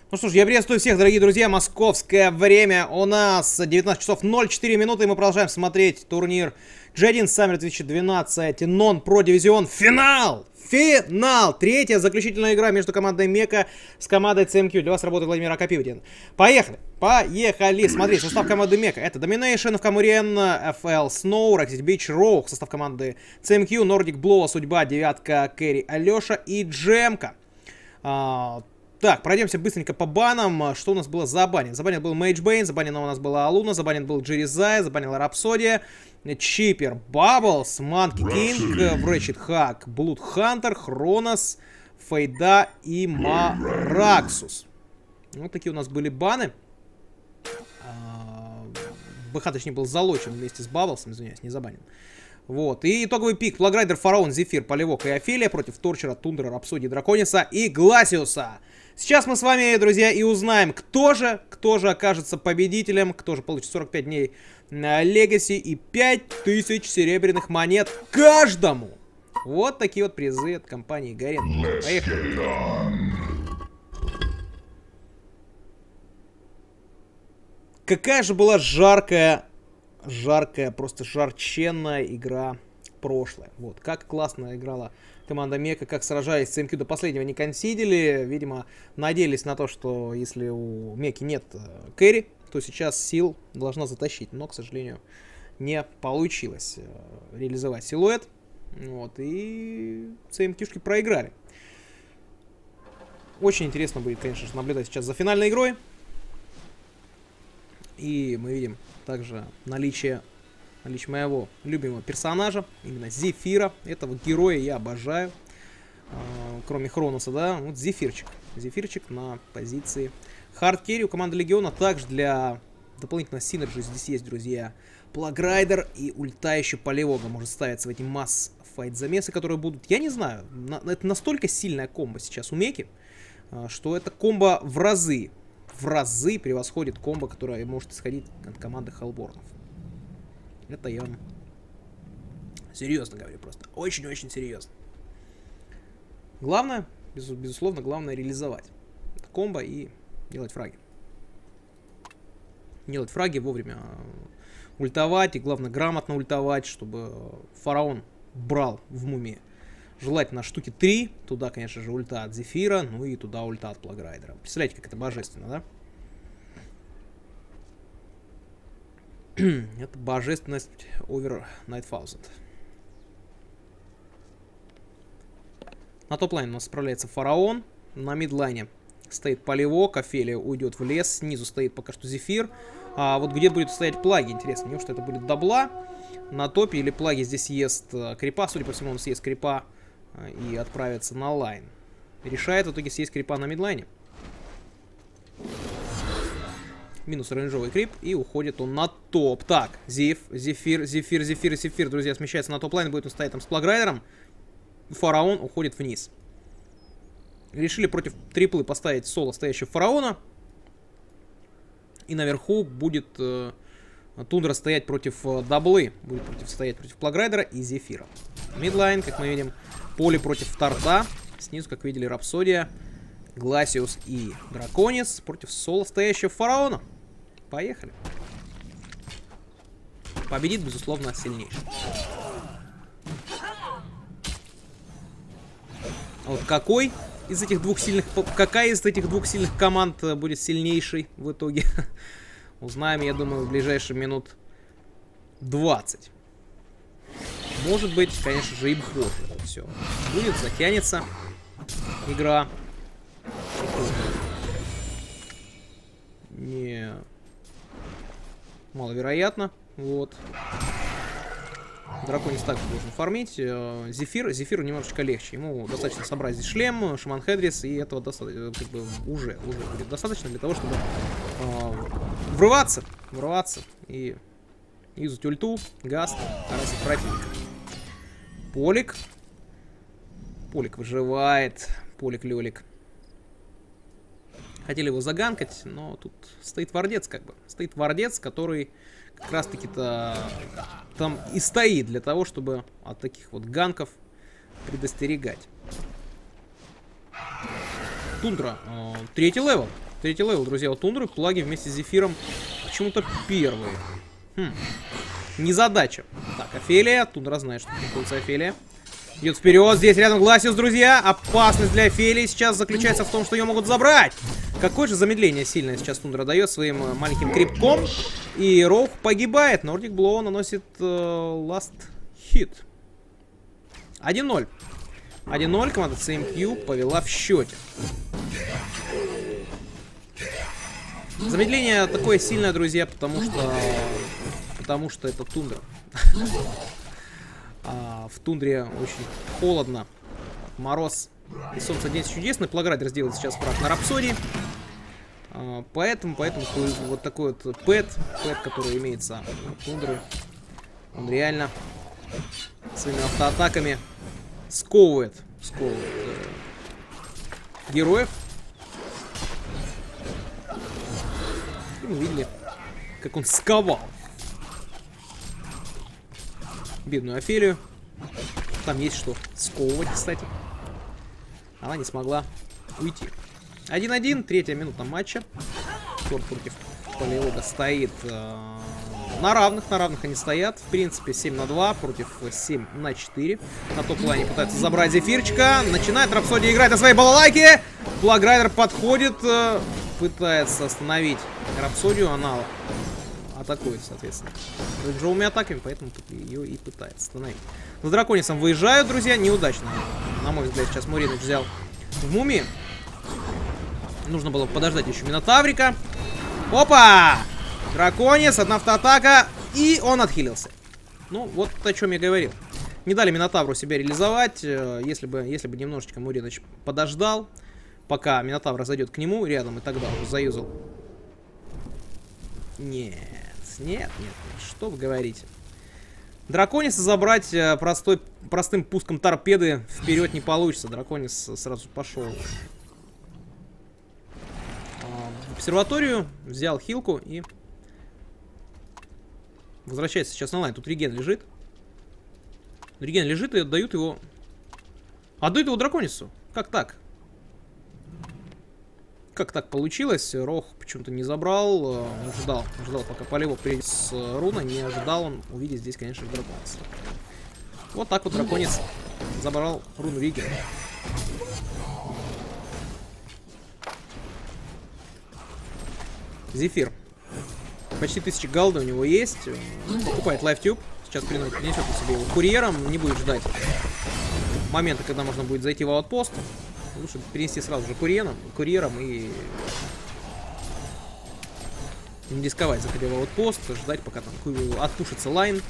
Ну что ж, я приветствую всех, дорогие друзья. Московское время у нас 19 часов 04 минуты. И мы продолжаем смотреть турнир G1 Summer 2012 Non-Pro Division. Финал! Финал! Третья заключительная игра между командой Мека с командой CMQ. Для вас работает Владимир Акопивдин. Поехали! Поехали! Смотрите, состав команды Мека. Это Domination, Камурен, FL Snow, Rocket Beach, Rogue. Состав команды CMQ, Nordic Blow, Судьба, Девятка, Кэрри, Алеша и Джемка. Так, пройдемся быстренько по банам. Что у нас было забанен? Забанен был Мейдж Бейн, забанена у нас была Алуна, забанен был Джеризай, забанила Рапсодия, Чипер, Бабблс, Манки Кинг, Врэчет Хак, Блуд Хантер, Хронос, Фейда и Мараксус. Вот такие у нас были баны. БХ, точнее, был залочен вместе с Бабблсом, извиняюсь, не забанен. Вот, и итоговый пик. Флаграйдер, Фараон, Зефир, Полевок и Офелия против Торчера, Тундра, Рапсодии, Дракониса и Гласиуса. Сейчас мы с вами, друзья, и узнаем, кто же окажется победителем, кто же получит 45 дней Легаси и 5000 серебряных монет каждому. Вот такие вот призы от компании Гарен. Поехали. Какая же была жаркая, просто жарченная игра прошлая. Вот, как классно играла команда Мека, как сражались с CMQ до последнего не консидили. Видимо, надеялись на то, что если у Меки нет кэрри, то сейчас сил должна затащить. Но, к сожалению, не получилось реализовать силуэт. Вот, и CMQ-шки проиграли. Очень интересно будет, конечно же, наблюдать сейчас за финальной игрой. И мы видим также наличие моего любимого персонажа, именно Зефира. Этого героя я обожаю. Кроме Хроноса, да, вот Зефирчик. Зефирчик на позиции хардкерри у команды Легиона. Также для дополнительного синерджи здесь есть, друзья, Плаграйдер и ульта еще Полевога может ставиться в эти масс-файт замесы, которые будут, я не знаю, это настолько сильная комбо сейчас у Меки, что это комбо в разы превосходит комбо, которое может исходить от команды Хеллборнов. Это я вам серьезно говорю, просто очень-очень серьезно. Главное, безусловно, главное реализовать это комбо и делать фраги. Делать фраги вовремя, ультовать, и главное грамотно ультовать, чтобы Фараон брал в мумии. Желательно штуки 3. Туда, конечно же, ульта от Зефира. Ну и туда ульта от Плаграйдера. Представляете, как это божественно, да? Это божественность over 9000. На топ-лайне у нас справляется Фараон. На мидлайне стоит Полевок. Офелия уйдет в лес. Снизу стоит пока что Зефир. А вот где будет стоять Плаги? Интересно, неужто это будет дабла на топе? Или Плаги здесь съест крипа? Судя по всему, он съест крипа и отправится на лайн. Решает в итоге съесть крипа на мидлайне. Минус рейнджовый крип, и уходит он на топ. Так, Зефир, друзья, смещается на топ-лайн, будет он стоять там с Плаграйдером. Фараон уходит вниз. Решили против триплы поставить соло стоящего Фараона. И наверху будет Тундра стоять против даблы. Будет стоять против Плаграйдера и Зефира. Мидлайн, как мы видим, поле против Тарта. Снизу, как видели, Рапсодия, Гласиус и Драконис против соло стоящего Фараона. Поехали. Победит, безусловно, сильнейший. А вот какая из этих двух сильных команд будет сильнейшей в итоге? Узнаем, я думаю, в ближайшие минут 20. Может быть, конечно же, и позже это все будет, затянется игра. Не маловероятно. Вот. Драконис также должен фармить. Зефиру немножечко легче. Ему достаточно собрать здесь шлем, Шаман Хедрис, и этого достаточно, как бы, уже будет достаточно для того, чтобы врываться и юзать ульту, гаст, харасить противника. Полик выживает. Полик-лёлик. Хотели его заганкать, но тут стоит вардец, как бы. Стоит вардец, который как раз-таки-то там и стоит для того, чтобы от таких вот ганков предостерегать. Тундра, третий левел. Третий левел, друзья, у Тундры. Плаги вместе с Зефиром почему-то первые. Незадача. Так, Офелия. Тундра знает, что находится Офелия. Идет вперед. Здесь рядом Гласиус, друзья. Опасность для Офелии сейчас заключается в том, что ее могут забрать. Какое же замедление сильное сейчас Тундра дает своим маленьким крипком. И Роух погибает. Nordic Blow наносит last hit. 1-0. 1-0. Команда CMQ повела в счете. Замедление такое сильное, друзья, потому что это Тундра. В Тундре очень холодно. Мороз и солнце день чудесный. Плаграйдер сделает сейчас фраг на Рапсодии. Поэтому вот такой вот пэт, который имеется у Тундры, он реально своими автоатаками сковывает героев. И мы видели, как он сковал бедную Офелию. Там есть что сковывать, кстати. Она не смогла уйти. 1-1, третья минута матча. Тор против Палеолога стоит на равных они стоят. В принципе, 7-2 против 7-4. На топ-лайне пытается забрать Зефирчика. Начинает Рапсодия играть на своей балалайке. Плаграйдер подходит, пытается остановить Рапсодию. Она атакует, соответственно, рейнджовыми атаками, поэтому ее и пытается остановить. За Драконисом выезжают, друзья, неудачно. На мой взгляд, сейчас Муринич взял в мумии. Нужно было подождать еще Минотаврика. Опа! Драконис, одна автоатака, и он отхилился. Ну, вот о чем я говорил. Не дали Минотавру себя реализовать. Если бы немножечко Муринич подождал, пока Минотавр зайдет к нему рядом, и тогда уже заюзал. Нет, что вы говорите. Дракониса забрать простым пуском торпеды вперед не получится. Драконис сразу пошел в обсерваторию, взял хилку и возвращается сейчас на лайн. Тут реген лежит. Реген лежит и отдают его Драконису. Как так? Как так получилось? Рох почему-то не забрал. Ждал, пока Полевок приедет с руна. Не ожидал он увидеть здесь, конечно, Драконис. Вот так вот Драконис забрал руну Ригера. Зефир. Почти 1000 голды у него есть. Покупает LiveTube. Сейчас принесет себе его курьером. Не будет ждать момента, когда можно будет зайти в аутпост. Лучше перенести сразу же курьером и не рисковать, заходя в аутпост, ждать, пока там отпушится лайн.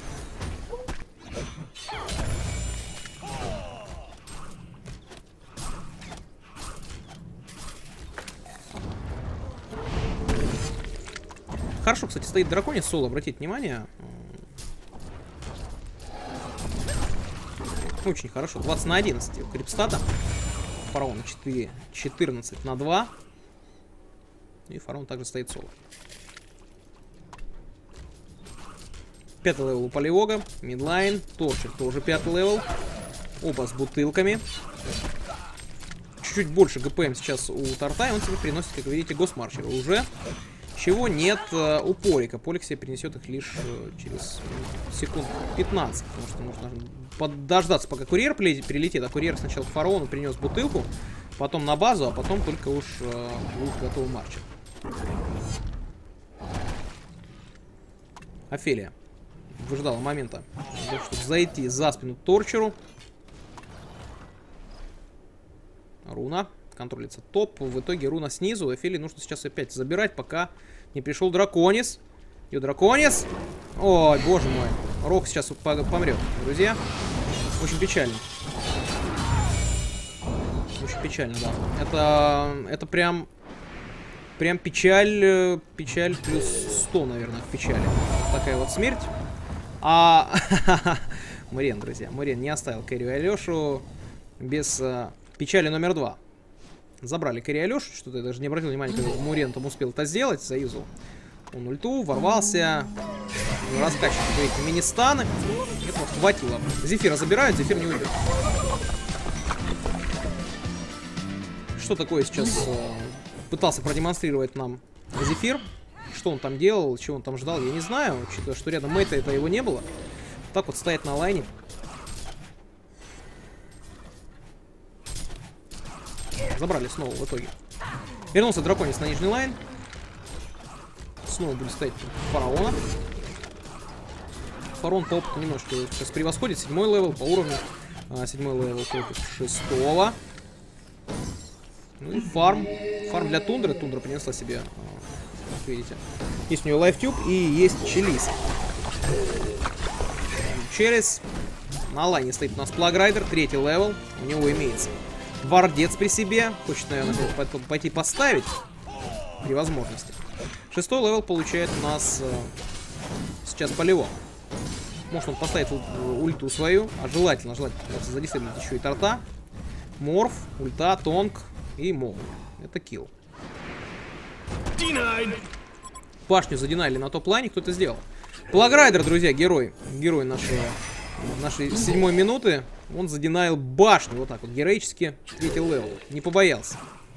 Хорошо, кстати, стоит Драконис соло, обратите внимание. Очень хорошо. 20 на 11 у Крипстата. Фараон 14 на 2. И Фараон также стоит соло. 5-й левел у Полевога. Мидлайн. Торчер тоже 5-й левел. Оба с бутылками. Чуть-чуть больше ГПМ сейчас у Торта. И он себе приносит, как вы видите, Госмарчера уже. Чего нет у Полика. Полик себе принесет их лишь через секунд 15. Потому что нужно подождаться, пока курьер прилетит. А курьер сначала к Фараону принес бутылку, потом на базу, а потом только уж будет готовый марчер. Офелия выждала момента, чтобы зайти за спину Торчеру. Руна. Контролится топ. В итоге руна снизу. Офелии нужно сейчас опять забирать, пока не пришел Драконис. И Драконис. Ой, боже мой. Рок сейчас помрет, друзья. Очень печально. Очень печально, да. Это прям печаль плюс 100, наверное, в печали. Такая вот смерть. Мурен, друзья. Мурен не оставил Кэрри и Алешу без печали номер 2. Забрали Кэрри и Алешу. Что-то я даже не обратил внимания, когда Мурен там успел это сделать. Заюзал он ульту, ворвался. Раскачивает эти мини-станы. Этого хватило. Зефира забирают, Зефир не уйдет. Что такое сейчас пытался продемонстрировать нам Зефир. Что он там делал, чего он там ждал, я не знаю. Учитывая, что рядом Мэйта это его не было. Так вот стоять на лайне. Забрали снова в итоге. Вернулся драконец на нижний лайн. Снова будет стоять фараона. Фараон по опыту немножко сейчас превосходит. 7-й левел по уровню. 7-й левел против 6-го. Ну и фарм. Фарм для Тундры. Тундра принесла себе, как видите. Есть у нее лайфтюб и есть Челис. Челис. На лайне стоит у нас Плаграйдер. 3-й левел. У него имеется Вардец при себе. Хочет, наверное, пойти поставить. При возможности. 6-й левел получает у нас сейчас полевого. Может он поставит ульту свою. А желательно задействовать еще и торта. Морф, ульта, тонк и мол. Это килл. Башню задинали на топ-лайне. Кто это сделал? Плаграйдер, друзья, герой. Герой нашей 7-й минуты. Он задинаил башню. Вот так вот, героически. 3-й левел. Не побоялся.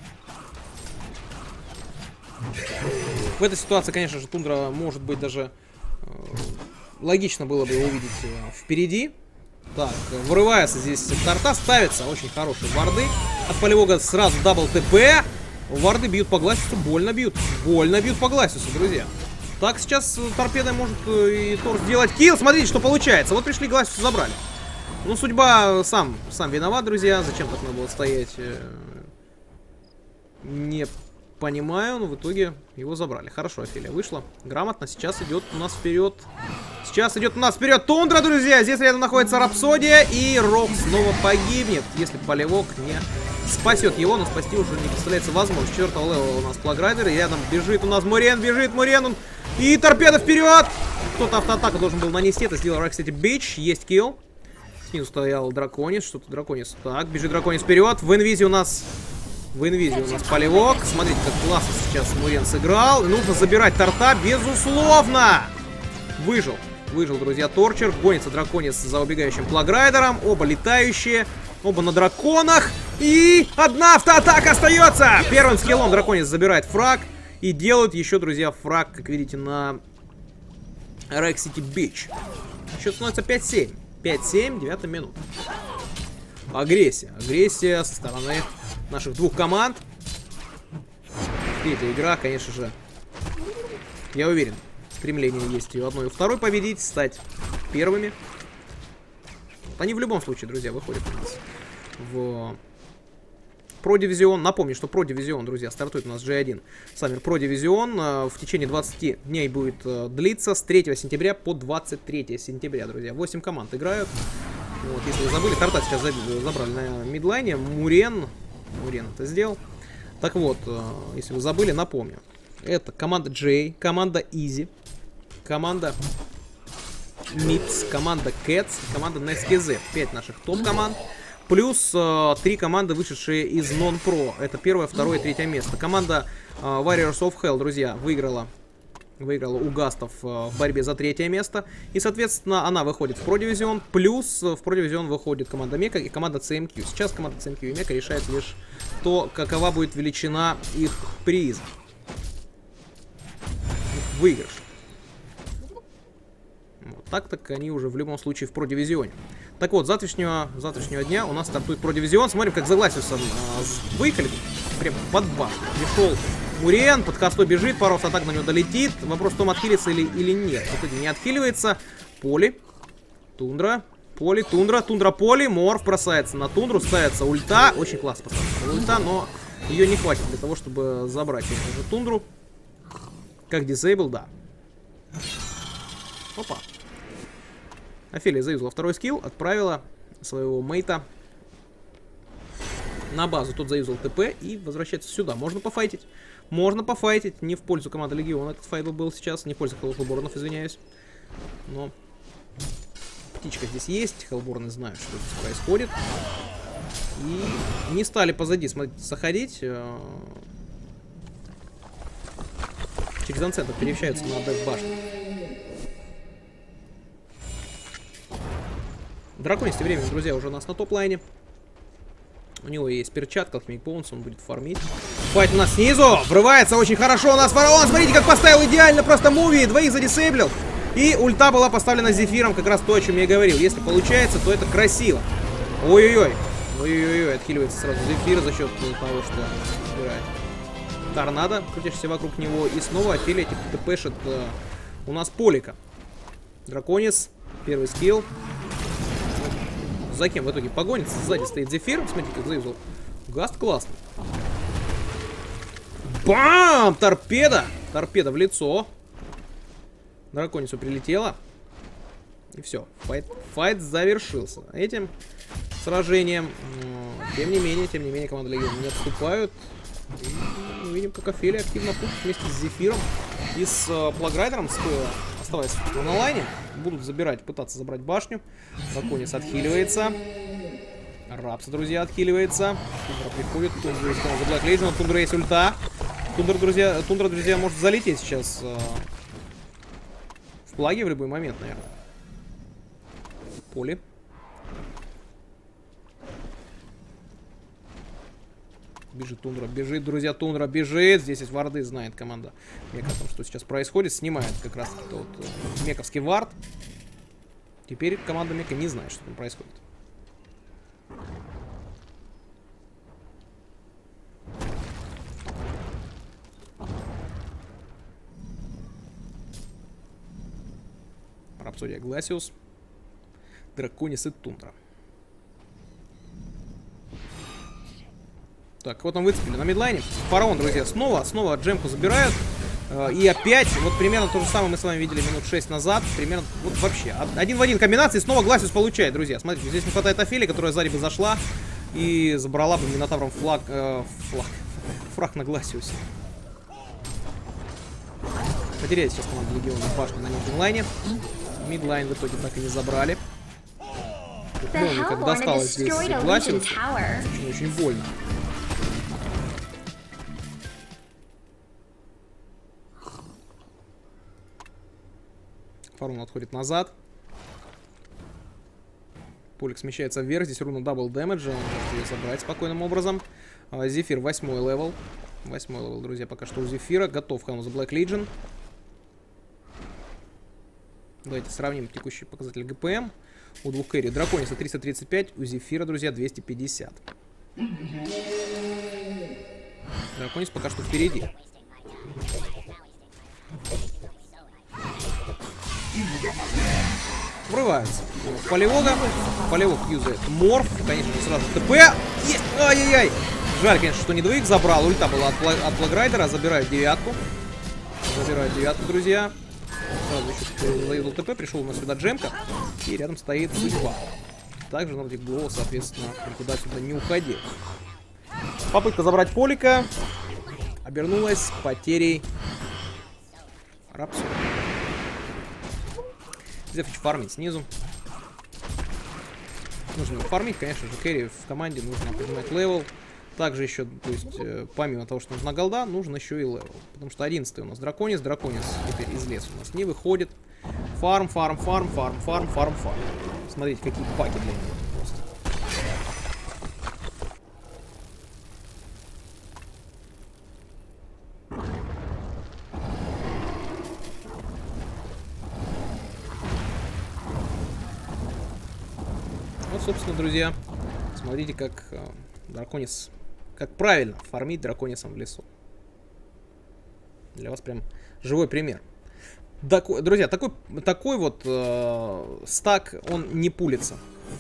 В этой ситуации, конечно же, Тундра может быть даже... логично было бы его увидеть впереди. Так, вырывается здесь торта, ставится. Очень хорошие варды. От полевого сразу дабл ТП. Варды бьют по Гласису, больно бьют. Больно бьют по Гласису, друзья. Так, сейчас торпедой может и Тор сделать килл. Смотрите, что получается. Вот пришли, Гласису забрали. Ну, судьба сам виноват, друзья. Зачем так надо было стоять? Не понимаю, но в итоге его забрали. Хорошо, Офелия вышла. Грамотно. Сейчас идет у нас вперед. Сейчас идет у нас вперед Тундра, друзья. Здесь рядом находится Рапсодия. И Рок снова погибнет, если Полевок не спасет его. Но спасти уже не представляется возможно. 4-го левела у нас Плаграйдер. И рядом бежит у нас Мурен. Бежит Мурен. И торпеда вперед. Кто-то автоатаку должен был нанести. Это сделал, кстати, Бич. Есть килл. Снизу стоял Драконис. Что-то Драконис. Так, бежит Драконис вперед. В инвизе у нас... Полевок. Смотрите, как классно сейчас Мурен сыграл. Нужно забирать торта, безусловно. Выжил, друзья, Торчер. Гонится Драконис за убегающим Плаграйдером. Оба летающие, оба на драконах. И одна автоатака остается. Первым скиллом Драконис забирает фраг. И делают еще, друзья, фраг, как видите, на Рексити Бич. Счет становится 5-7. 5-7, 9-я минута. Агрессия со стороны наших двух команд. Третья игра, конечно же, я уверен, стремление есть и у одной, и у второй победить, стать первыми. Они в любом случае, друзья, выходят у нас в Про-дивизион. Напомню, что Про-дивизион, друзья, стартует у нас G1. Саммер Про-дивизион в течение 20 дней будет длиться с 3 сентября по 23 сентября, друзья. 8 команд играют. Вот, если вы забыли, торта сейчас забрали на мидлайне. Мурен это сделал. Так вот, если вы забыли, напомню. Это команда J, команда Easy, команда Mips, команда Cats, команда NextGZ. 5 наших топ-команд. Плюс 3 команды, вышедшие из Non-Pro. Это 1-е, 2-е, 3-е место. Команда Warriors of Hell, друзья, выиграла у Гастов в борьбе за 3-е место. И, соответственно, она выходит в Про-дивизион. Плюс в Про-дивизион выходит команда Мека и команда CMQ. Сейчас команда CMQ и Мека решает лишь то, какова будет величина их приза. Их выигрыш. Вот так они уже в любом случае в Про-дивизионе. Так вот, с завтрашнего дня у нас стартует Про-дивизион. Смотрим, как за Гласиусом выехали. Прям под башню. Пришел Мурен, под костой бежит, пару атак на него долетит. Вопрос в том, отхилится или нет. В итоге не отхиливается. Поли. Тундра. Поли, Тундра. Тундра, Поли. Морф бросается на Тундру. Ставится ульта. Очень классно поставлена ульта, но ее не хватит для того, чтобы забрать эту же Тундру. Как дизейбл, да. Опа. Офелия заюзала второй скилл, отправила своего мейта на базу. Тот заюзал ТП и возвращается сюда. Можно пофайтить. Можно пофайтить. Не в пользу команды Легиона этот файт был сейчас. Не в пользу Хеллборнов, извиняюсь. Но птичка здесь есть. Хеллборны знают, что здесь происходит. И не стали позади, смотрите, заходить. Через центр перемещаются на дэв-башню. Драконис тем временем, друзья, уже у нас на топ-лайне. У него есть перчатка, Микбоунс, он будет фармить. Файт у нас снизу. Врывается очень хорошо у нас фараон. Смотрите, как поставил идеально просто муви. Двоих задисейблил. И ульта была поставлена Зефиром. Как раз то, о чем я говорил. Если получается, то это красиво. Ой-ой-ой. Ой-ой-ой. Отхиливается сразу Зефир за счет того, что собирает торнадо, крутящийся вокруг него. И снова Офелия тпшит у нас Полика. Драконис. Первый скилл. За кем в итоге погонится? Сзади стоит Зефир. Смотрите, как заюзал. Гаст классный. Бам! Торпеда! Торпеда в лицо. Драконису прилетела. И все. Файт завершился. Этим сражением. Тем не менее, команда Легион не отступают. И мы видим, как Офелия активно пушит вместе с Зефиром и с Плаграйдером, оставаясь на лайне. Будут пытаться забрать башню. Драконис отхиливается. Рапса, друзья, отхиливается. Тундра приходит. Тундра есть за Black Legion. У Тундра есть ульта. Тундра, друзья, может залететь сейчас в плаге в любой момент, наверное. Поле. Бежит Тундра, бежит, друзья, Тундра бежит. Здесь есть варды, знает команда Мека о том, что сейчас происходит. Снимает как раз тот мековский вард. Теперь команда Мека не знает, что там происходит. Рапсодия Гласиус, Драконис и Тундра. Так, вот он выцепили на мидлайне. Фараон, друзья, снова джемку забирают. И опять, вот примерно то же самое мы с вами видели минут 6 назад. Примерно, вот вообще, один в один комбинации. Снова Гласиус получает, друзья. Смотрите, здесь не хватает Офелии, которая сзади бы зашла и забрала бы Минотавром фраг на Гласиусе. Потеряет сейчас команда Легиона башню на мидлайне. Мидлайн в итоге так и не забрали. Помню, как досталось здесь Гласиусу. Очень больно. Фараон отходит назад. Полик смещается вверх. Здесь руна дабл дэмэджа. Он может ее забрать спокойным образом. Зефир 8-й левел. 8-й левел, друзья, пока что у Зефира. Готов Хану за Black Legion. Давайте сравним текущий показатель ГПМ. У двух кэрри Дракониса 335, у Зефира, друзья, 250. Драконис пока что впереди. Врывается. Полевога. Полевог юзает морф. Конечно, сразу ТП. Есть! Ай-яй-яй! Жаль, конечно, что не двоих забрал. Ульта была от Плаграйдера. Забирают девятку. Забирают девятку, друзья. Сразу еще заедал ТП. Пришел у нас сюда джемка. И рядом стоит судьба. Также Nordic Glow, соответственно, туда-сюда не уходил. Попытка забрать Полика обернулась потерей Рапсу. Зефич фармить снизу. Нужно фармить, конечно же, кэрри в команде нужно поднимать левел. Также еще, то есть, помимо того, что нужна голда, нужен еще и левел. Потому что 11-й у нас Драконис. Драконис теперь из леса у нас не выходит. Фарм. Смотрите, какие паки для него просто. Вот, собственно, друзья, смотрите, как Драконис, как правильно фармить Драконисом в лесу. Для вас прям живой пример. Друзья, такой вот стак, он не пулится.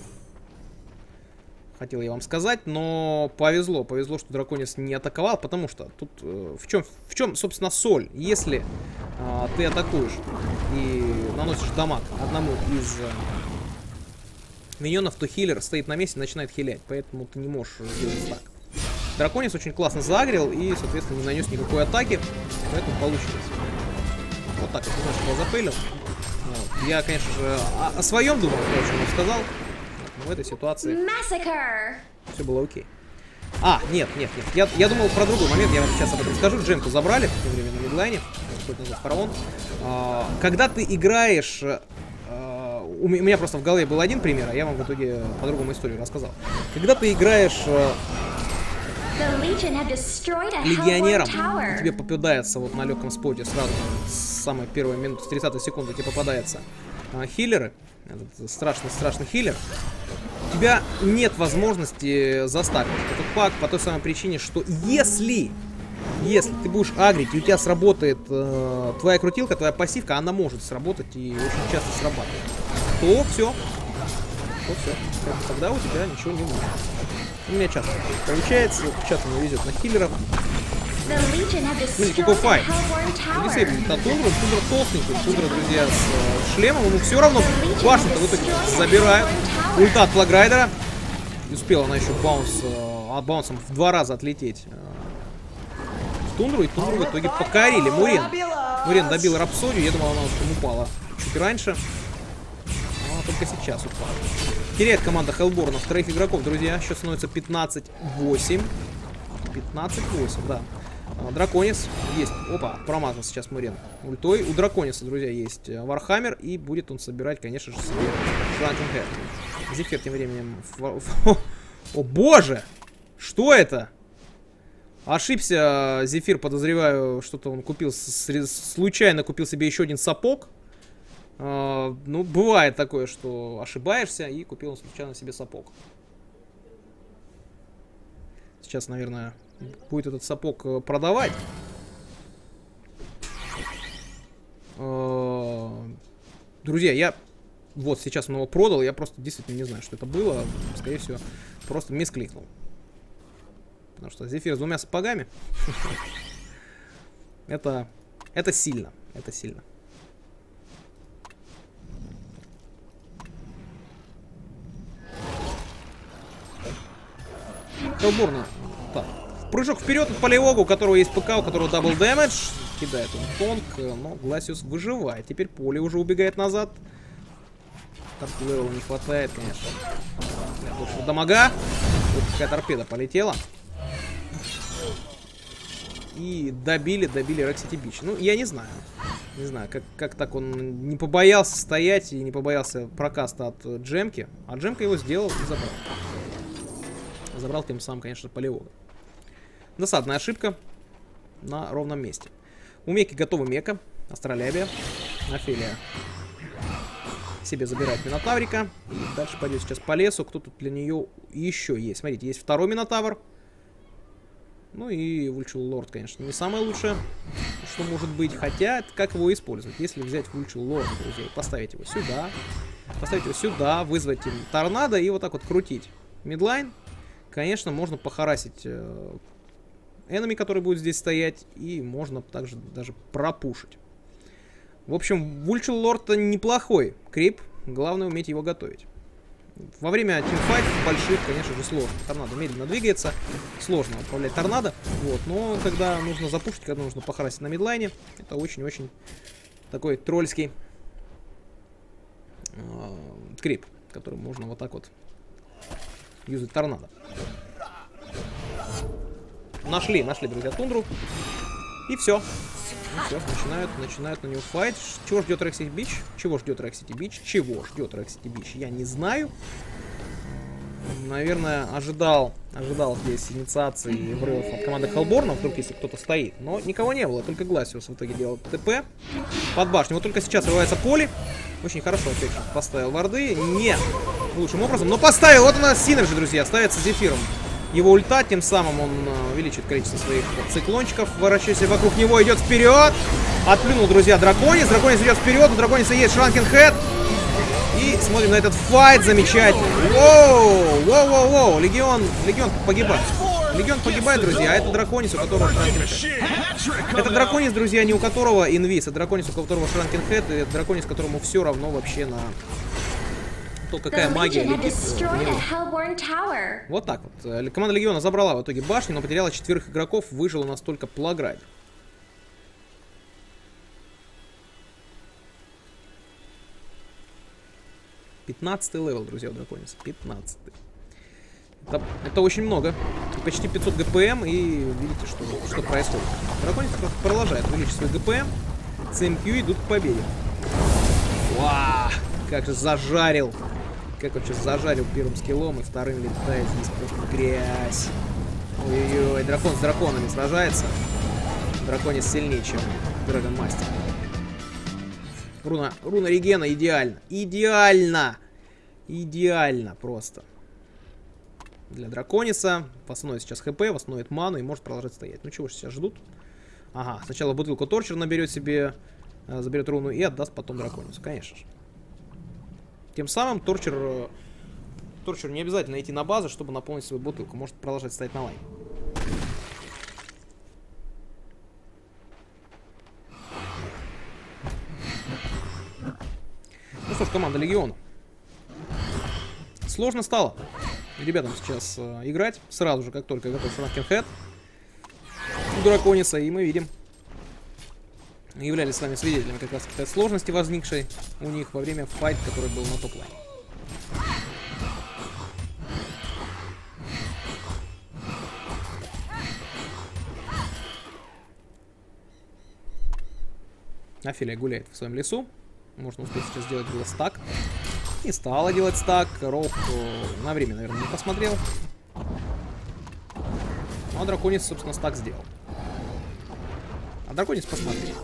Хотел я вам сказать, но повезло, что Драконис не атаковал, потому что тут в чем, собственно, соль. Если ты атакуешь и наносишь дамаг одному из миньонов, то хилер стоит на месте и начинает хилять, поэтому ты не можешь сделать так. Драконис очень классно загрел и, соответственно, не нанес никакой атаки, поэтому получилось. Вот так вот немножко я запылил. Вот. Я, конечно же, о своем думал, то, о чем я сказал. Вот, но в этой ситуации все было окей. Нет. Я думал про другой момент, я вам сейчас об этом скажу. Джемку забрали в то время на мидлайне. Фараон. Когда ты играешь... У меня просто в голове был один пример, а я вам в итоге по-другому историю рассказал. Когда ты играешь легионерам. И тебе попадается вот на легком споте сразу, с самой первой минуты, с 30 секунды тебе попадается хиллеры. Этот страшный хиллер. У тебя нет возможности застакать этот пак по той самой причине, что если ты будешь агрить, и у тебя сработает твоя крутилка, твоя пассивка, она может сработать и очень часто срабатывает, то все. Тогда у тебя ничего не будет. У меня часто получается, часто мне везет на хиллеров. Смотрите, какой файт. Дисейблит на Тундру. Тундра толстенький. Тундра, друзья, с шлемом. Ему все равно башню-то в итоге забирают. Ульта от Флаграйдера. И успела она еще баунсом в 2 раза отлететь в Тундру. И Тундру в итоге покорили. Мурен добил Рапсодию. Я думал, она уже упала чуть раньше. Но она только сейчас упала. Теряет команда Хеллборна 2 игроков, друзья. Сейчас становится 15-8. 15-8, да. Драконис есть. Опа, промазал сейчас Мурен ультой. У Дракониса, друзья, есть Вархаммер. И будет он собирать, конечно же, себе Шранкинг Хэд. Зефир тем временем... О боже! Что это? Ошибся Зефир, подозреваю, что-то он купил. Случайно купил себе еще один сапог. Ну, бывает такое, что ошибаешься, и купил он случайно себе сапог. Сейчас, наверное, будет этот сапог продавать. Друзья, я вот сейчас он его продал, я просто действительно не знаю, что это было. Скорее всего, просто мискликнул. Потому что Зефир с 2 сапогами. Это сильно. Это сильно. Хеллборна. Так. Прыжок вперед от Полиога, у которого есть ПК, у которого дабл дэмэдж. Кидает он тонк, но Гласиус выживает. Теперь Поли уже убегает назад. Так, левела не хватает, конечно. Больше дамага. Вот какая торпеда полетела. И добили Рексити Бич. Ну, я не знаю. Не знаю, как так он не побоялся стоять и не побоялся прокаста от Джемки. А Джемка его сделал и забрал. Забрал тем самым, конечно, Полиога. Досадная ошибка на ровном месте. У Меки готова Мека. Астролябия. Офелия себе забирает Минотаврика. И дальше пойдет сейчас по лесу. Кто тут для нее еще есть? Смотрите, есть второй Минотавр. Ну и Вульчул Лорд, конечно, не самое лучшее, что может быть. Хотя, как его использовать? Если взять Вульчул Лорд, друзья, поставить его сюда, вызвать им торнадо и вот так вот крутить мидлайн, конечно, можно похарасить энеми, который будет здесь стоять, и можно также даже пропушить. В общем, Вульчул Лорд неплохой крип, главное уметь его готовить. Во время тимфайтов больших, конечно же, сложно. Торнадо медленно двигается, сложно управлять торнадо. Вот, но когда нужно запушить, когда нужно похарасить на мидлайне, это очень-очень такой тролльский крип, который можно вот так вот юзать торнадо. Нашли, друзья, Тундру. И все. Начинают на него файт. Чего ждет Рексити Бич? Чего ждет Рексити Бич? Я не знаю. Наверное, ожидал здесь инициации и врывов от команды Хеллборна, вдруг если кто-то стоит. Но никого не было, только Гласиус в итоге делал ТП под башню. Вот только сейчас врывается Поли. Очень хорошо опять поставил варды. Не лучшим образом, но поставил. Вот у нас Синерджи, друзья, ставится Зефиром. Его ульта, тем самым он увеличит количество своих циклончиков. Ворочайся вокруг него, идет вперед. Отплюнул, друзья, Драконис. Драконис идет вперед. У Дракониса есть Шранкинг Хэд. И смотрим на этот файт замечательный. Воу. Легион погибает. Легион погибает, друзья. А это Драконис, у которого Шранкинг Хэд. Это Драконис, друзья, не у которого инвиз. Это Драконис, у которого Шранкинг Хэд. И это Драконис, которому все равно вообще на... какая магия летит в него. Вот так вот. Команда Легиона забрала в итоге башню, но потеряла 4 игроков. Выжил у нас только Плаграйдер. 15-й левел, друзья, у Дракониса. 15-й. Это очень много. Почти 500 ГПМ. И видите, что происходит. Драконис продолжает увеличить свой ГПМ. CMQ идут к победе. Вау! Как же зажарил. Как он сейчас зажарил первым скиллом, и вторым летает здесь просто грязь. Ой-ой-ой, дракон с драконами сражается. Драконец сильнее, чем Драгон Мастер. Руна регена идеально. Идеально! Идеально просто. Для дракониса. Восстановит сейчас хп, восстановит ману и может продолжать стоять. Ну чего ж сейчас ждут? Ага, сначала бутылку торчер наберет себе, заберет руну и отдаст потом драконису, конечно же. Тем самым торчеру не обязательно идти на базу, чтобы наполнить свою бутылку. Может продолжать стоять на лайн. Ну что ж, команда Легиона. Сложно стало ребятам сейчас играть. Сразу же, как только готов Франкенхед у дракониса. И мы видим, являлись с вами свидетелями как раз этой сложности, возникшей у них во время файта, который был на топ-лайне. Офелия гуляет в своем лесу. Можно успеть сейчас сделать было стак. Не стала делать стак. Роух на время, наверное, не посмотрел. Ну, а драконец, собственно, стак сделал. А драконец посмотрел.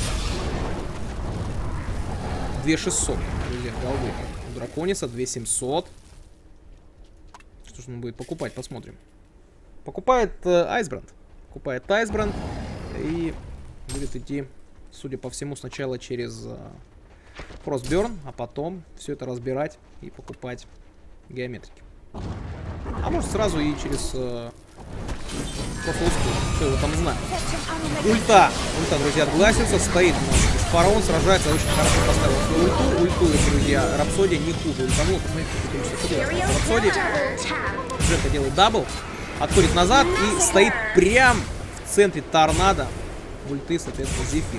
2600, друзья, голды. У дракониса 2700. Что же он будет покупать, посмотрим. Покупает Айсбранд. Покупает Айсбранд. И будет идти, судя по всему, сначала через Frostburn, а потом все это разбирать и покупать геометрики. А может сразу и через кто его там знает. Ульта, друзья, отгласится, стоит фараон, сражается, очень хорошо поставил свою ульту, друзья, Рапсодия не хуже ультанула, посмотрите, Рапсодия, Джетта делает дабл, отходит назад и стоит прям в центре торнадо ульты, соответственно, Зефир.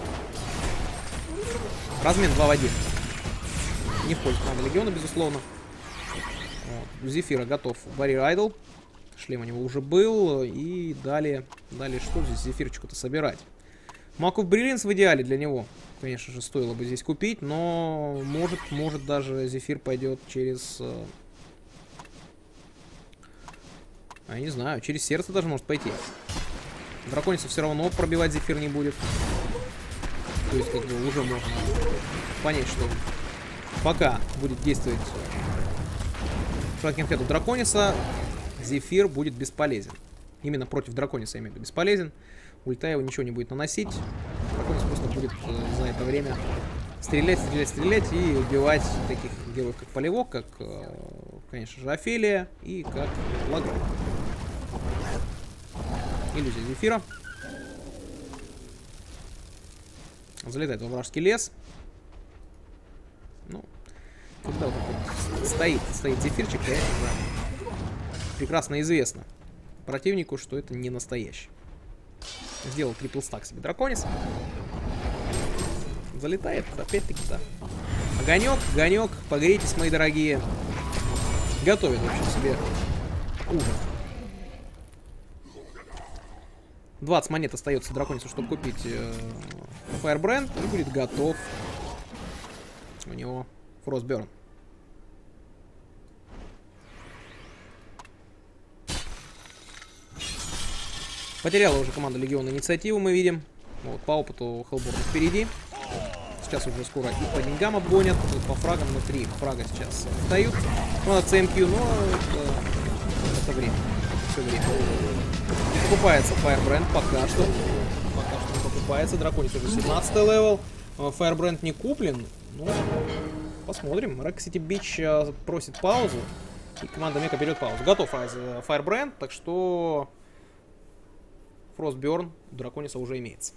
Размен 2 в 1. Не входит команда Легиона, безусловно. Вот. У Зефира готов Барьер Айдл. Шлем у него уже был. И далее что здесь Зефирчику-то собирать? Маков Бриллинс в идеале для него. Конечно же, стоило бы здесь купить. Но может даже Зефир пойдет через... я не знаю, через сердце даже может пойти. Драконица все равно пробивать Зефир не будет. То есть, как бы, уже можно понять, что пока будет действовать Франкенхед у дракониса, Зефир будет бесполезен. Именно против дракониса, я имею в виду, бесполезен. Ульта его ничего не будет наносить. Драконис просто будет за это время стрелять и убивать таких героев, как Полевок, как, конечно же, Офелия и как Лагрон. Иллюзия Зефира. Залетает во вражеский лес. Ну, когда вот так стоит Зефирчик, конечно, да, прекрасно известно противнику, что это не настоящий. Сделал трипл стак себе драконис. Залетает, опять-таки, да. Огонек, погрейтесь, мои дорогие. Готовит, в общем, себе ужин. 20 монет остается драконису, чтобы купить Firebrand, и будет готов у него Frostburn. Потеряла уже команда Легиона инициативу, мы видим. Вот, по опыту Хеллборн впереди. Сейчас уже скоро и по деньгам обгонят, и по фрагам на 3 фрага сейчас встают. Команда CMQ, но это время. Все время. Не покупается Firebrand пока что. Пока что не покупается. Драконис уже 17 левел. Firebrand не куплен. Ну, посмотрим. Rack City Beach просит паузу. И команда Мека берет паузу. Готов Firebrand, так что Frostburn у Дракониса уже имеется.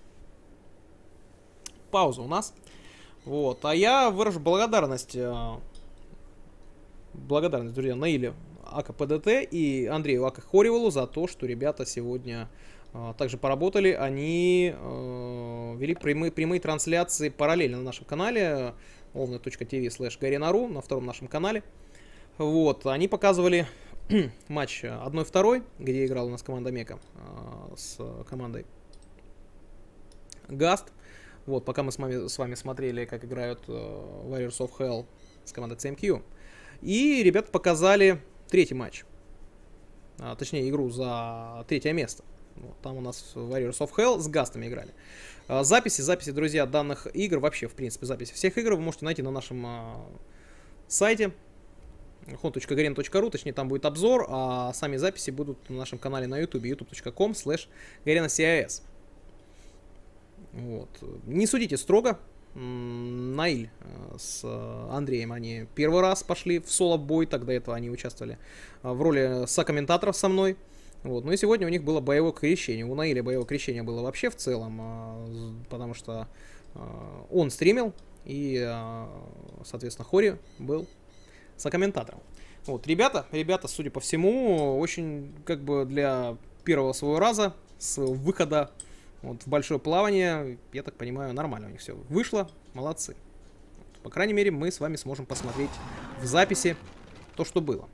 Пауза у нас. Вот. А я выражу благодарность. Благодарность, друзья, Наиле АК-ПДТ и Андрею АК-Хоривалу за то, что ребята сегодня также поработали. Они вели прямые трансляции параллельно на нашем канале ovna.tv/garinarу, на втором нашем канале. Вот. Они показывали матч 1-2, где играла у нас команда Мека с командой Гаст. Вот, пока мы с вами смотрели, как играют Warriors of Hell с командой CMQ. И ребята показали третий матч. точнее, игру за 3-е место. Вот, там у нас Warriors of Hell с гастами играли. Записи, друзья, данных игр, вообще, в принципе, записи всех игр вы можете найти на нашем сайте home.garena.ru, точнее, там будет обзор, а сами записи будут на нашем канале на YouTube, youtube.com/GarenaCIS. Вот. Не судите строго. Наиль с Андреем, они первый раз пошли в соло-бой, тогда этого они участвовали в роли сокомментаторов со мной. Вот. Ну и сегодня у них было боевое крещение. У Наиля боевое крещение было вообще в целом, потому что он стримил, и, соответственно, Хори был сокомментатором. Вот. Ребята, судя по всему, очень, как бы, для первого своего раза, своего выхода вот, в большое плавание, я так понимаю, нормально у них все вышло. Молодцы. Вот, по крайней мере, мы с вами сможем посмотреть в записи то, что было.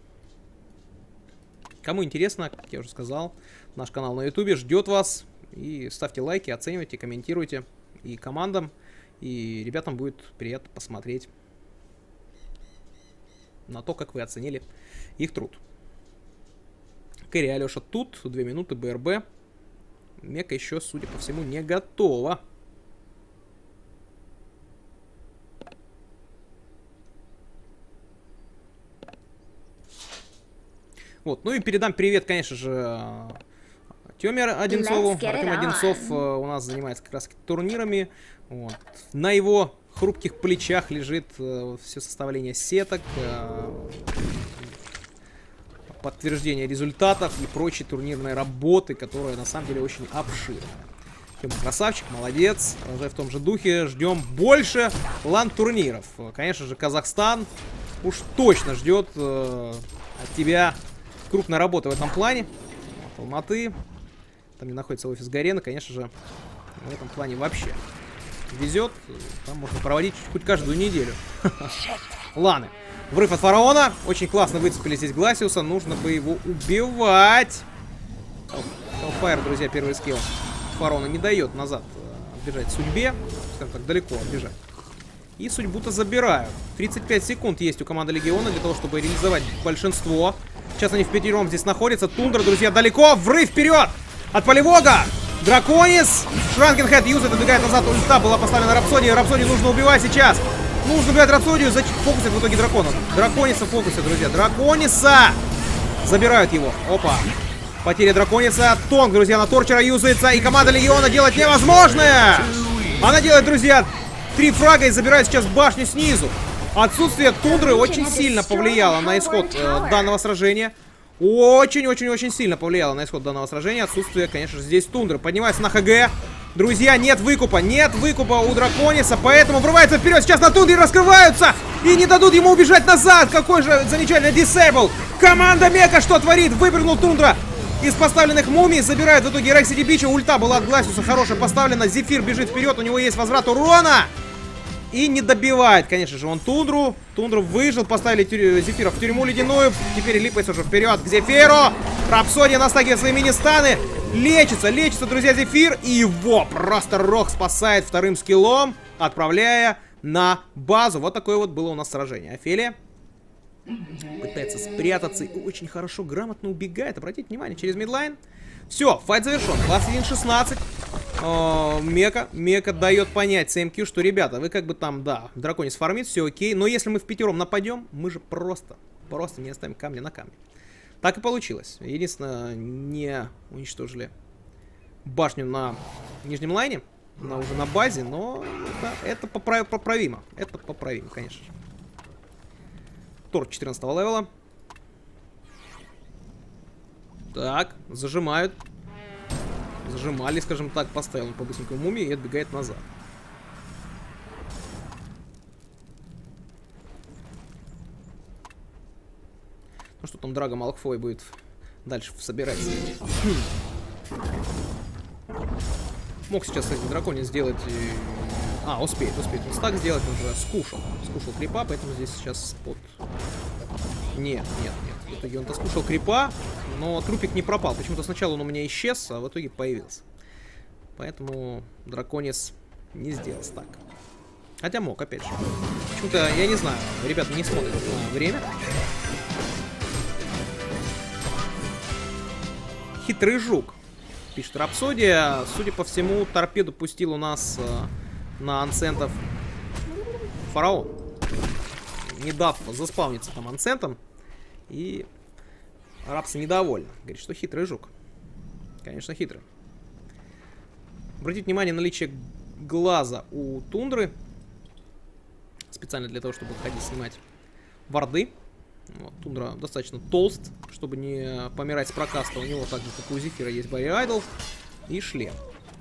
Кому интересно, как я уже сказал, наш канал на YouTube ждет вас. И ставьте лайки, оценивайте, комментируйте. И командам, и ребятам будет приятно посмотреть на то, как вы оценили их труд. Кэрри Алеша тут, 2 минуты, БРБ. Мека еще, судя по всему, не готова. Вот, ну и передам привет, конечно же, Тёме Одинцову. Артем Одинцов у нас занимается как раз турнирами. Вот. На его хрупких плечах лежит все составление сеток, подтверждение результатов и прочей турнирной работы, которая на самом деле очень обширная. Тёма красавчик, молодец. Уже в том же духе ждем больше лан-турниров. Конечно же, Казахстан уж точно ждет от тебя крупной работы в этом плане. От Алматы. Там, где находится офис Гарена, конечно же, в этом плане вообще везет. Там можно проводить хоть каждую неделю. Ланы. Врыв от фараона. Очень классно выцепили здесь Гласиуса. Нужно бы его убивать. Hellfire, друзья, первый скилл. Фараона не дает назад отбежать судьбе. Скажем так, далеко отбежать. И судьбу-то забирают. 35 секунд есть у команды Легиона для того, чтобы реализовать большинство. Сейчас они впятером здесь находятся. Тундра, друзья, далеко. Врыв вперед от полевога. Драконис. Шранкенхед юзает, отбегает назад. Ульта была поставлена Рапсодии. Рапсодию нужно убивать сейчас. Нужно убивать Рапсодию. Фокусит в итоге дракона. Дракониса фокусит, друзья. Дракониса. Забирают его. Опа. Потеря Дракониса. Тонг, друзья, на Торчера юзается. И команда Легиона делает невозможное. Она делает, друзья, 3 фрага и забирает сейчас башню снизу. Отсутствие Тундры очень сильно повлияло на исход данного сражения. Очень-очень-очень сильно повлияло на исход данного сражения. Отсутствие, конечно же, здесь Тундры. Поднимается на ХГ. Друзья, нет выкупа у Дракониса. Поэтому врывается вперед. Сейчас на Тундре раскрываются. И не дадут ему убежать назад. Какой же замечательный дисейбл. Команда Мека что творит? Выпрыгнул Тундра из поставленных мумий. Забирает в итоге Рексиди Бича. Ульта была от Гласиуса хорошая поставлена. Зефир бежит вперед. У него есть возврат урона. И не добивает, конечно же, он Тундру. Тундру выжил, поставили Зефира в тюрьму ледяную. Теперь липается уже вперед к Зефиру. Рапсодия настагивает свои мини-станы. Лечится, друзья, Зефир. И его просто Рок спасает вторым скиллом, отправляя на базу. Вот такое вот было у нас сражение. Офелия пытается спрятаться и очень хорошо, грамотно убегает. Обратите внимание, через мидлайн. Все, файт завершен. 21-16. Мека дает понять CMQ, что, ребята, вы как бы там, да, Драконис фармит, все окей. Но если мы в пятером нападем, мы же просто не оставим камня на камне. Так и получилось. Единственное, не уничтожили башню на нижнем лайне. Она уже на базе, но это поправимо. Это поправимо, конечно же. Торт 14 левела. Так, зажимают. Зажимали, скажем так, поставил он по-быстренькому мумии и отбегает назад. Ну что там, Драго Малкфой будет дальше собирать. Мог сейчас, кстати, Драконис сделать... успеет он стак сделать, он уже скушал крипа, поэтому здесь сейчас спот. Нет. В итоге он-то скушал крипа, но трупик не пропал. Почему-то сначала он у меня исчез, а в итоге появился. Поэтому Драконис не сделал стак. Хотя мог, опять же. Почему-то, я не знаю, ребята не смотрят на время. хитрый жук. Пишет Рапсодия. Судя по всему, торпеду пустил у нас на анцентов фараон. Не дав заспавниться там анцентом. И Рапса недовольна. Говорит, что хитрый жук. Конечно, хитрый. Обратите внимание на наличие глаза у тундры. Специально для того, чтобы ходить снимать варды. Вот, тундра достаточно толст, чтобы не помирать с прокаста. У него так же, как у Зефира, есть Барри Айдол и шлем.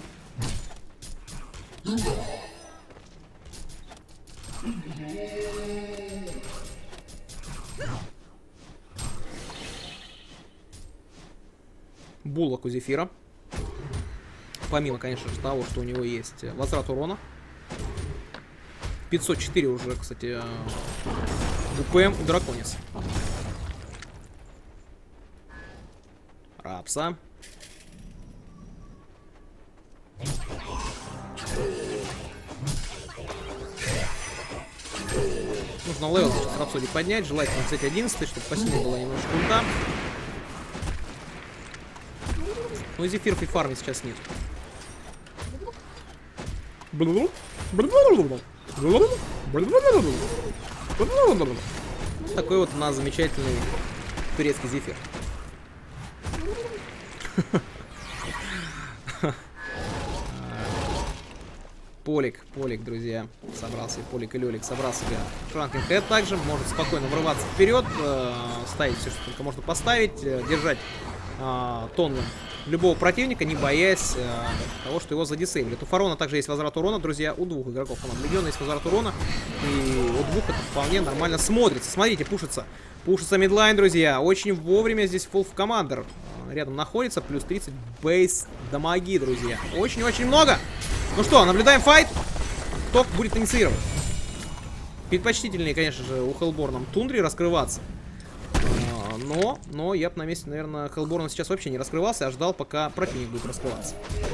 Буллок у Зефира. Помимо, конечно же, того, что у него есть возврат урона. 504 уже, кстати, УПМ у Драконис. Рапса. Нужно левел сейчас Рапсодии поднять. Желательно взять 11, чтобы посильнее была немножко ульта. Ну и зефиров и фарми сейчас нет. Такой вот у нас замечательный турецкий зефир. Полик, друзья. Собрался и Полик, и Лёлик собрал себя. Шранкен Хэт также может спокойно врываться вперед, ставить все, что только можно поставить, держать тонну любого противника, не боясь того, что его задисейблят. У Фарона также есть возврат урона, друзья. У двух игроков у нас Легиона есть возврат урона. И у двух это вполне нормально смотрится. Смотрите, пушится. Пушится мидлайн, друзья. Очень вовремя здесь Wolf Commander рядом находится. Плюс 30 бейс дамаги, друзья. Очень-очень много. Ну что, наблюдаем файт. Кто будет инициировать? Предпочтительнее, конечно же, у Хеллборна Тундре раскрываться. Но я бы на месте, наверное, Хеллборна сейчас вообще не раскрывался, а ждал, пока противник будет раскрываться.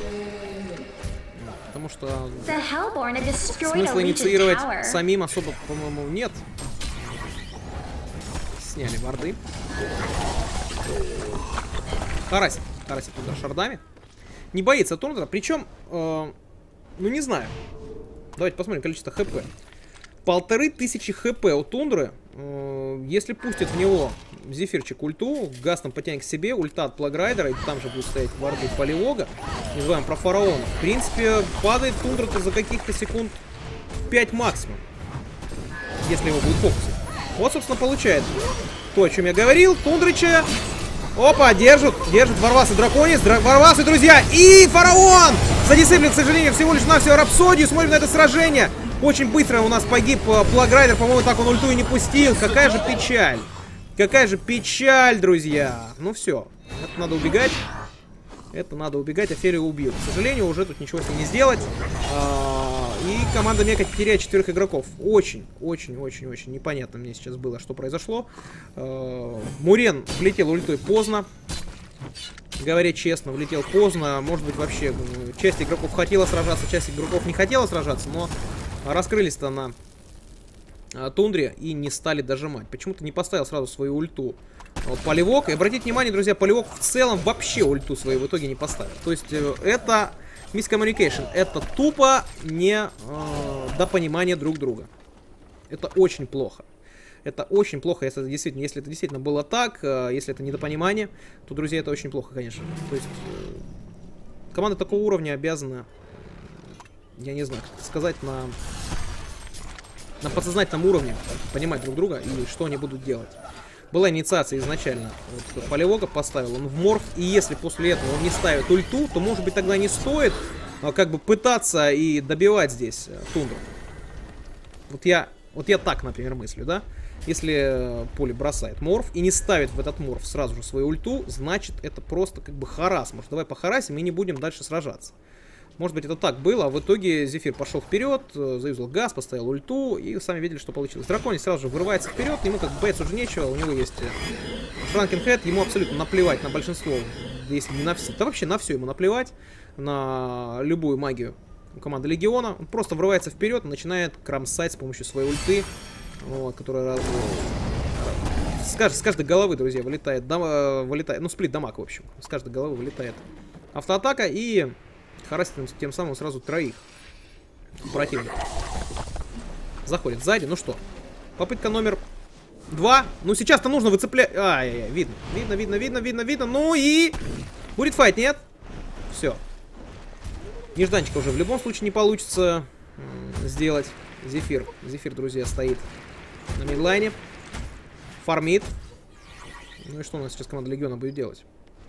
Потому что смысла инициировать самим особо, по-моему, нет. Сняли варды. Харасит туда шардами. Не боится Тундра, причем, ну не знаю. Давайте посмотрим количество ХП. 1500 хп у Тундры. Если пустит в него Зефирчик ульту, газ там потянет к себе, ульта от Плаграйдера, и там же будет стоять варды Поливога. Не забываем про Фараона. В принципе, падает Тундра-то за каких-то секунд 5 максимум. Если его будет фокусить. Вот, собственно, получается то, о чем я говорил. Тундрыча. Опа, держит Варвас и Драконис. Варвас и друзья. И Фараон! Задисциплин, к сожалению, всего лишь навсего Рапсодию. Смотрим на это сражение. Очень быстро у нас погиб Плаграйдер. По-моему, так он ульту и не пустил. Какая же печаль. Какая же печаль, друзья. Ну все. Это надо убегать. Офелию убил. К сожалению, уже тут ничего с ним не сделать. И команда Мека теряет 4 игроков. Очень непонятно мне сейчас было, что произошло. Мурен влетел ультой поздно. Говоря честно, влетел поздно. Может быть, вообще часть игроков хотела сражаться, часть игроков не хотела сражаться. Но раскрылись-то на Тундре и не стали дожимать. Почему-то не поставил сразу свою ульту Поливок. И обратите внимание, друзья, Поливок в целом вообще ульту свою в итоге не поставил. То есть это miscommunication. Это тупо не до понимания друг друга. Это очень плохо. Это очень плохо, если это действительно было так, если это недопонимание, то, друзья, это очень плохо, конечно. То есть команда такого уровня обязана, я не знаю, как сказать, на подсознательном уровне понимать друг друга и что они будут делать. Была инициация изначально. Вот, Поливога поставил он в морф, и если после этого он не ставит ульту, то, может быть, тогда не стоит как бы пытаться и добивать здесь Тундру. Вот я так, например, мыслю, да? Если Поли бросает морф и не ставит в этот морф сразу же свою ульту, значит, это просто как бы харас. Может, давай похарасим и не будем дальше сражаться. Может быть, это так было, а в итоге Зефир пошел вперед, заюзал газ, поставил ульту, и сами видели, что получилось. Драконий сразу же вырывается вперед, ему как бы бояться уже нечего, у него есть Шранкен Хэт, ему абсолютно наплевать на большинство, если не на все. Да вообще на все ему наплевать, на любую магию команды Легиона. Он просто врывается вперед и начинает кромсать с помощью своей ульты, вот, которая с каждой головы, друзья, вылетает, ну, сплит дамаг, в общем. С каждой головы вылетает автоатака и харасит тем самым сразу троих противников. Заходит сзади, ну что, попытка номер 2. Ну, сейчас-то нужно выцеплять. Ай-яй-яй, видно. Ну и... Будет файт, нет? Все. Нежданчика уже в любом случае не получится сделать. Зефир, друзья, стоит на мидлайне. Фармит. Ну и что у нас сейчас команда Легиона будет делать?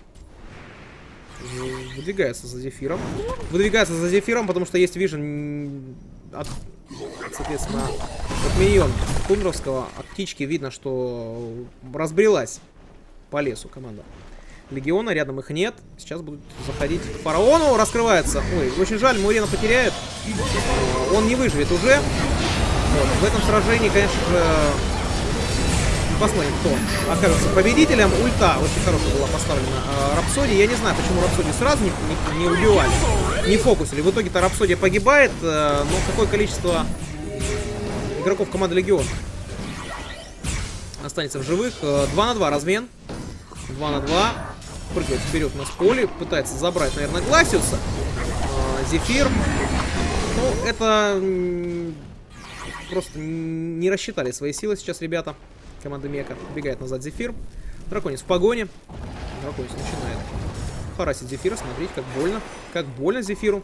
Выдвигается за Зефиром. Потому что есть вижен от, соответственно, от миньон тундровского. От птички видно, что разбрелась по лесу команда Легиона. Рядом их нет. Сейчас будут заходить к фараону. Раскрывается. Ой, очень жаль, Мурена потеряет. Он не выживет уже. Вот. В этом сражении, конечно же, посмотрим, кто окажется победителем. Ульта очень хорошая была поставлена Рапсодии. Я не знаю, почему Рапсодию сразу не убивали, не фокусили. В итоге-то Рапсодия погибает, но какое количество игроков команды Легион останется в живых? 2 на 2 размен. 2 на 2. Прыгает вперед у нас поле. Пытается забрать, наверное, Гласиуса. Зефир. Ну, это... Просто не рассчитали свои силы сейчас ребята. Команда Мека. Убегает назад Зефир. Драконец в погоне. Драконец начинает харасить Зефира. Смотрите, как больно. Как больно Зефиру.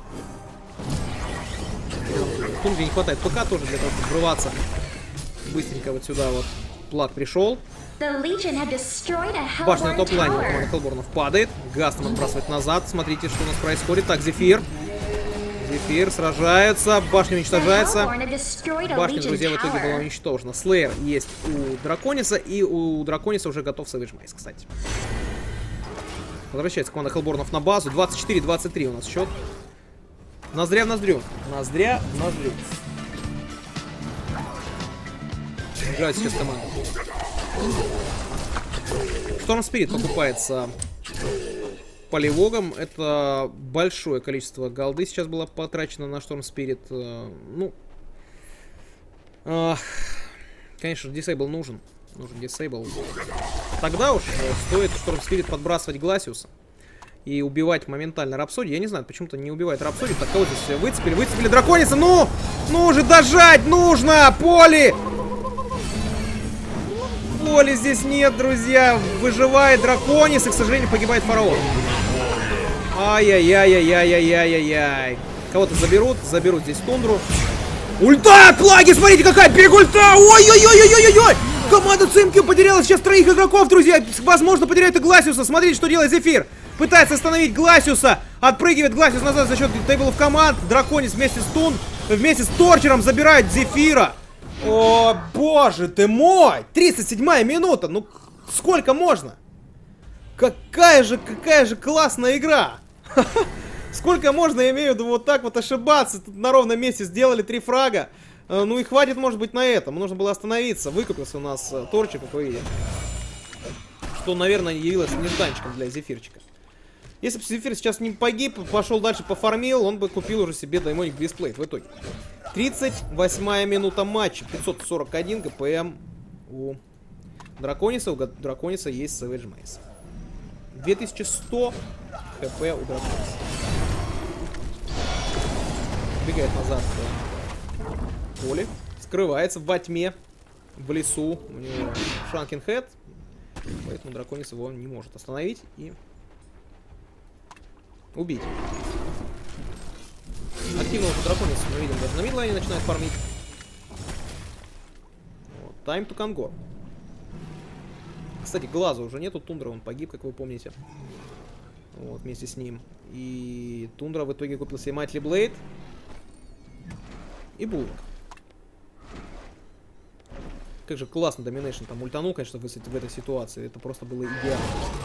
Тундре не хватает ПК тоже для того, чтобы врываться быстренько вот сюда вот. Плат пришел. Башня на топ-лайне у команды Хеллборнов падает. Гастом отбрасывает назад. Смотрите, что у нас происходит. Так, Зефир. Зефир сражается. Башня уничтожается. Башня, друзья, в итоге была уничтожена. Слеер есть у Дракониса. И у Дракониса уже готов Savage Mace, кстати. Возвращается команда Хеллборнов на базу. 24-23 у нас счет. Ноздря в ноздрю. Ноздря в ноздрю. Играет сейчас команда. Шторм Спирит покупается поливогом. Это большое количество голды сейчас было потрачено на Шторм Спирит. Ну, конечно, дисейбл нужен. Нужен дисейбл. Тогда уж стоит Шторм Спирит подбрасывать Гласиуса и убивать моментально Рапсодию. Я не знаю, почему-то не убивает Рапсодию. Так, кого здесь выцепили? Выцепили Дракониса. Ну же дожать нужно! Поли! Поли здесь нет, друзья. Выживает Драконис, и, к сожалению, погибает Фараон. Ай-яй-яй-яй-яй-яй-яй-яй. Кого-то заберут здесь тундру. Ульта! Плаги, смотрите, какая перегульта! Ой-ой-ой-ой-ой-ой! Команда Цимкью потеряла сейчас 3 игроков, друзья. Возможно, потеряет и Гласиуса. Смотрите, что делает Зефир. Пытается остановить Гласиуса. Отпрыгивает Гласиус назад за счет тейблов команд. Драконис вместе с Торчером забирает Зефира. О, боже ты мой! 37-я минута. Ну, сколько можно? Какая же классная игра. Сколько можно, я имею в виду, вот так вот ошибаться. Тут на ровном месте сделали 3 фрага. Ну и хватит, может быть, на этом. Нужно было остановиться. Выкупился у нас Торчик, как вы видите. Что, наверное, явилось нежданчиком для Зефирчика. Если бы Зефир сейчас не погиб, пошел дальше пофармил, он бы купил уже себе Даймоник Дисплей в итоге. 38-я минута матча. 541 ГПМ у Дракониса. У Дракониса есть Savage Mace. 2100 хп у Дракониса. Бегает назад поле. Скрывается во тьме. В лесу. У него Шанкин Хэт. Поэтому Драконис его не может остановить и убить. Активно уже Драконис, мы видим, даже на мидлайне начинает фармить. Вот. Time to Kangor. Кстати, глаза уже нету, Тундра, он погиб, как вы помните. Вот, вместе с ним. И Тундра в итоге купил себе Майтли Блейд и Буллок. Как же классно Доминейшн там ультанул, конечно, в этой ситуации. Это просто было идеально.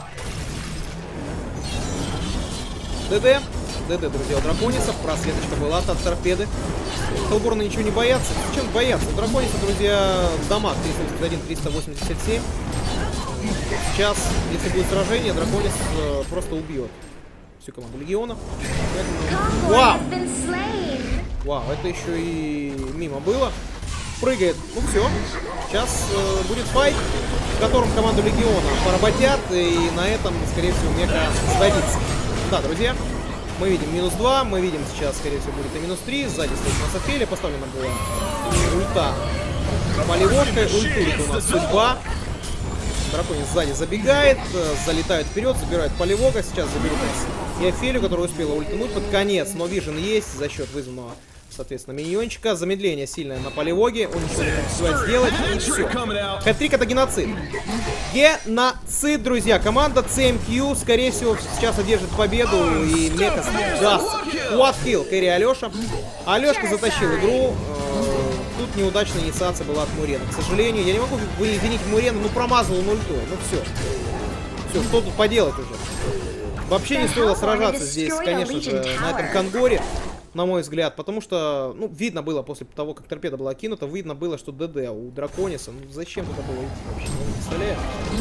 ДД, друзья, у Дракониса. Просветочка была от торпеды. Хеллборны ничего не боятся. Зачем бояться? У Дракониса, друзья, дамаг 381-387. Сейчас, если будет сражение, Драконис просто убьет всю команду Легиона. Вау! Вау, это еще и мимо было. Прыгает. Ну все. Сейчас будет файт. в котором команду Легиона поработят, и на этом, скорее всего, меха сдадится. Да, друзья, мы видим -2, мы видим сейчас, скорее всего, будет и -3, сзади стоит у нас Офелия, поставлена была ульта поливошкой, ультует у нас судьба. Драконец сзади забегает, залетают вперед, забирают поливога, сейчас заберут нас и Офелию, которая успела ультануть под конец, но вижен есть за счет вызванного, соответственно, миньончика. Замедление сильное на поливоге, он ничего не успевает сделать, и все. Хэт-трик — это геноцид. Геноцид, друзья. Команда CMQ, скорее всего, сейчас одержит победу, и меха даст квадкилл кэрри Алеша. Алешка затащил игру. Тут неудачная инициация была от Мурена. К сожалению, я не могу винить Мурена, ну промазал он ульту. Ну все. Все, что тут поделать уже? Вообще не стоило сражаться здесь, конечно же, на этом Конгоре, на мой взгляд, потому что, ну, видно было после того, как торпеда была кинута, видно было, что ДД у Дракониса. Ну, зачем туда было идти вообще, не представляю.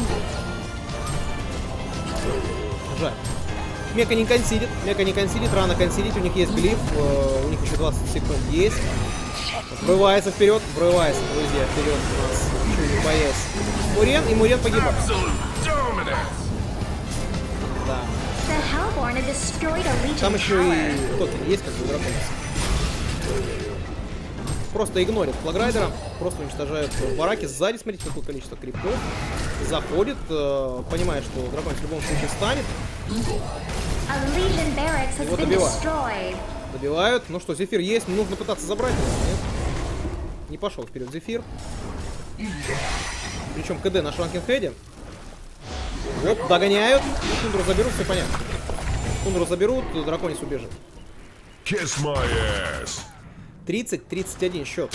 Жаль. Мека не консилит, рано консилить, у них есть глиф, у них еще 20 секунд есть. Врывается вперед, друзья, вперед у нас, чуть не боясь. Мурен, и Мурен погибает. Да. Там еще и токен есть, как бы, Дракониса. Просто игнорит флаграйдера, просто уничтожают бараки. Сзади, смотрите, какое количество криптов. Заходит, понимает, что Драконис в любом случае станет. Его добивают. Добивают. Ну что, Зефир есть, нужно пытаться забрать. Нет? Не пошел вперед Зефир. Причем КД на Шранкенхеде. Оп, догоняют. Тундру заберут, все понятно. Тундру заберут, Драконис убежит. 30-31 счет.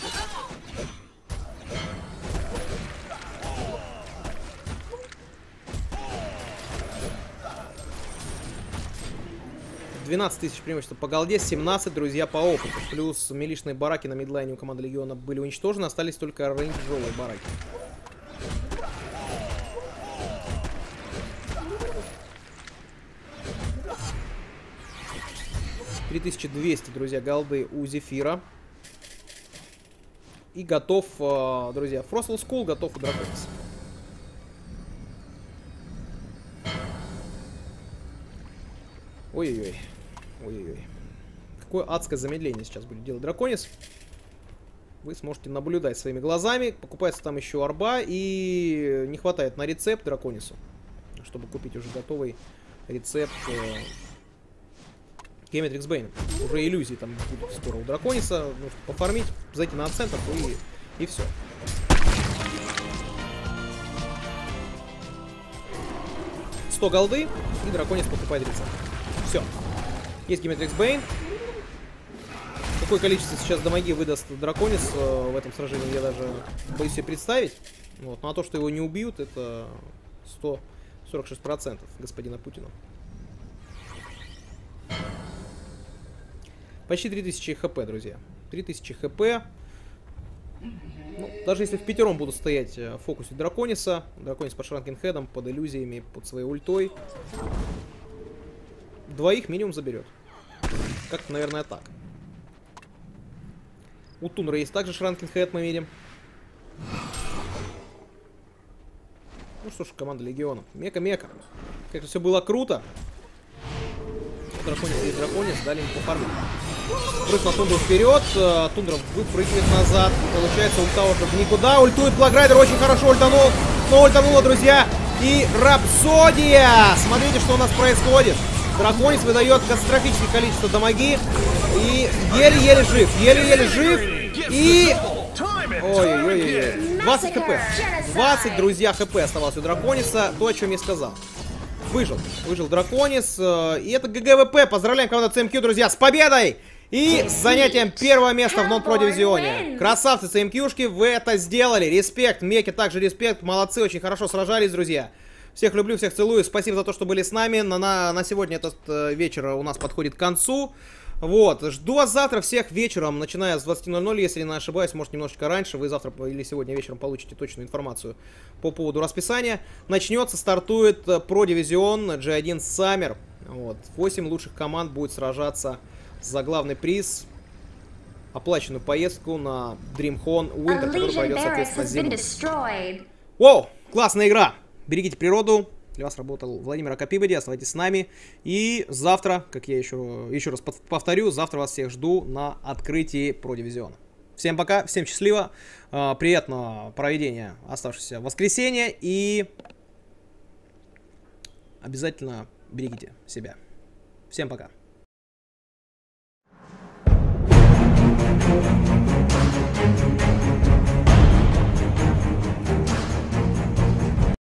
$12 000 преимущества по голде, 17, друзья, по опыту. Плюс милишные бараки на мидлайне у команды Легиона были уничтожены, остались только рейнджовые бараки. $3200, друзья, голды у Зефира. И готов, друзья, Frostal School, готов у Драконис. Ой-ой-ой. Ой-ой-ой. Какое адское замедление сейчас будет делать Драконис. Вы сможете наблюдать своими глазами. Покупается там еще арба. И не хватает на рецепт Драконису, чтобы купить уже готовый рецепт Geometrix Bane. Уже иллюзии там будут скоро у Дракониса. Нужно пофармить, зайти на центр и все. $100 голды, и Драконис покупает рецепт. Все. Есть Geometrix Bane. Какое количество сейчас дамаги выдаст Драконис в этом сражении, я даже боюсь себе представить. Вот. Ну а то, что его не убьют, это 146% господина Путина. Почти 3000 хп, друзья. 3000 хп. Ну, даже если в пятером будут стоять в фокусе Дракониса, Драконис под Шранкенхедом, под иллюзиями, под своей ультой, двоих минимум заберет. Как-то, наверное, так. У Тундра есть также Шранкенхед, мы видим. Ну что ж, команда Легиона. Мека-мека. Как-то все было круто. Драконис есть Драконис, дали ему пофармить. Прыг на Тундру вперед, Тундра выпрыгивает назад. Получается, ульта уже в никуда. Ультует Флаграйдер, очень хорошо ультанул. Но ультануло, друзья. И Рапсодия! Смотрите, что у нас происходит. Драконис выдает катастрофическое количество дамаги. И еле-еле жив. Еле-еле жив. И... Ой-ой-ой. 20 хп. 20, друзья, хп оставалось у Дракониса. То, о чем я сказал. Выжил. Выжил Драконис. И это ГГВП. Поздравляем команду CMQ, друзья, с победой! И с занятием первого места в нон-про дивизионе. Красавцы CMQ-шки, вы это сделали. Респект. Меки также респект. Молодцы, очень хорошо сражались, друзья. Всех люблю, всех целую. Спасибо за то, что были с нами. На сегодня этот вечер у нас подходит к концу. Вот. Жду вас завтра всех вечером, начиная с 20:00, если не ошибаюсь, может немножечко раньше. Вы завтра или сегодня вечером получите точную информацию по поводу расписания. Начнется, стартует про-дивизион G1 Summer. Вот. 8 лучших команд будет сражаться за главный приз. Оплаченную поездку на DreamHawn Winter, который пройдет, соответственно, зимой. Воу! Классная игра. Берегите природу. Для вас работал Владимир Акапибоди. Оставайтесь с нами. И завтра, как я еще раз повторю, завтра вас всех жду на открытии Pro Division. Всем пока, всем счастливо. Приятного проведения оставшегося воскресенья. И обязательно берегите себя. Всем пока.